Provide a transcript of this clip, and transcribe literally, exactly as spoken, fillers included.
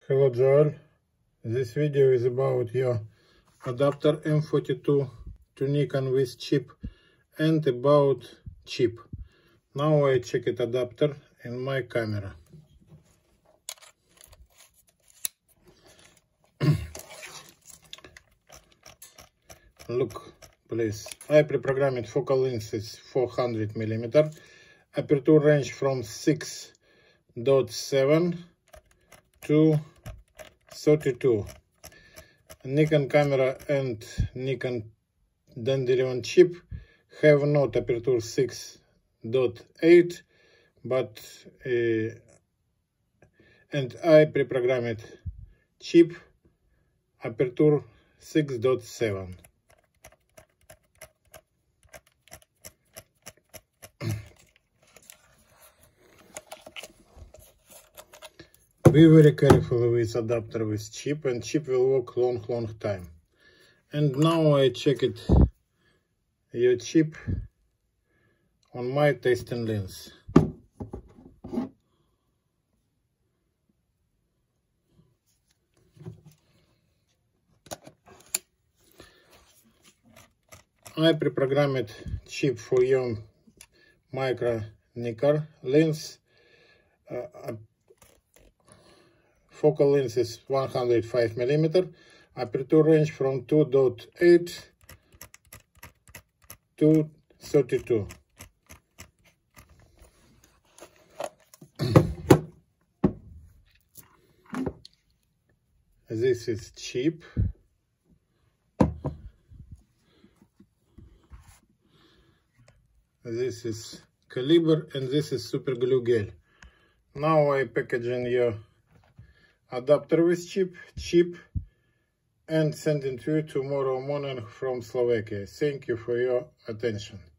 Hello Joel, this video is about your adapter M forty-two to Nikon with chip and about chip. Now I check it adapter in my camera. Look please, I pre-programmed focal length is four hundred millimeter, aperture range from six point seven to thirty-two. Nikon camera and Nikon Dandelion chip have not aperture six point eight, but uh, and I pre-programmed chip aperture six point seven. Be very careful with adapter with chip, and chip will work long long time. And now I check it your chip on my testing lens. I pre-programmed chip for your micro Nikkor lens. Uh, Focal length is one hundred five millimeter, aperture range from two point eight to thirty-two. This is chip. This is caliber, and this is super glue gel. Now I packaging your adapter with chip, chip, and sending to you tomorrow morning from Slovakia. Thank you for your attention.